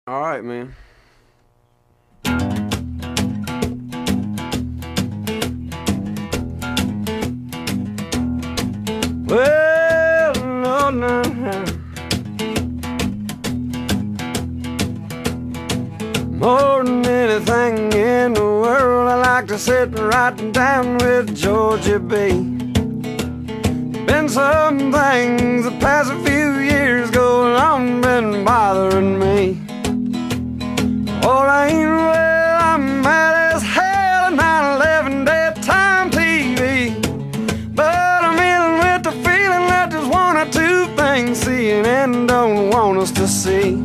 All right, man. Well, no, no, no. More than anything in the world, I like to sit right down with Georgia B. Been some things the past few years going on been bothering me. Oh, I ain't well, I'm mad as hell at 9/11 daytime TV. But I'm in with the feeling that there's one or two things CNN don't want us to see.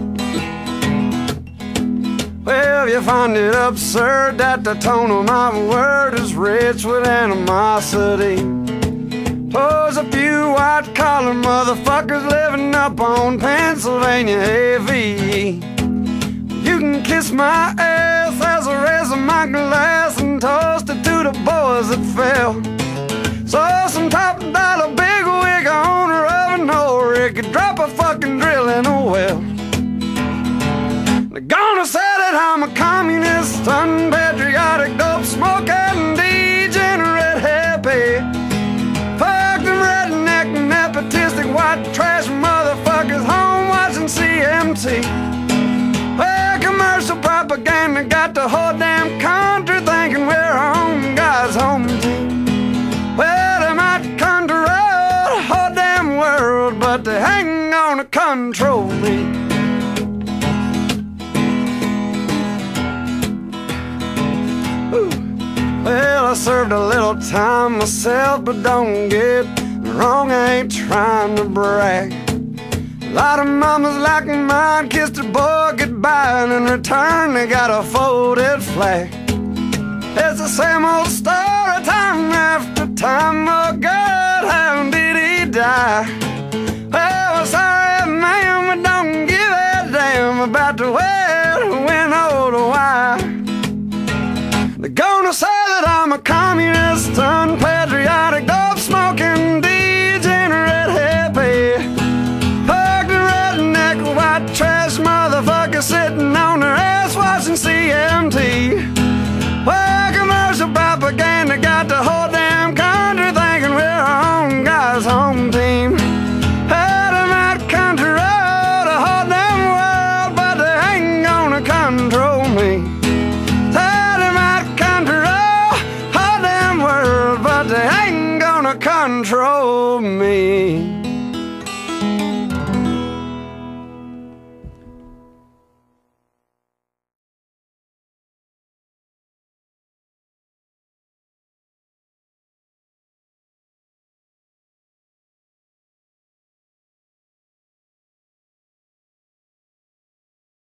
Well, you find it absurd that the tone of my word is rich with animosity towards a few white-collar motherfuckers living up on Pennsylvania AV. You can kiss my ass as I raise my glass and toast it to the boys that fell. So some top dollar big wig owner of an old rig could drop a fucking drill in a well. They're gonna say that I'm a communist, unpatriotic, dope smoking, degenerate hippie. Fuck them redneck, nepotistic, white trash motherfuckers home watching CMT. Well, commercial propaganda got the whole damn country thinking we're on God's home team. Well, they might control the whole damn world, but they ain't gonna control me. Ooh. Well, I served a little time myself, but don't get me wrong, I ain't trying to brag. A lot of mamas like mine kissed their boy goodbye, and in return they got a folded flag. It's the same old story time after time. Oh God, how did he die? Well, I'm sorry, man, but don't give a damn about the where, the when, or the why. They're gonna say that I'm a communist, unpatriotic, dope smoking, degenerate hippie. Fuck the redneck, white trash motherfucker sitting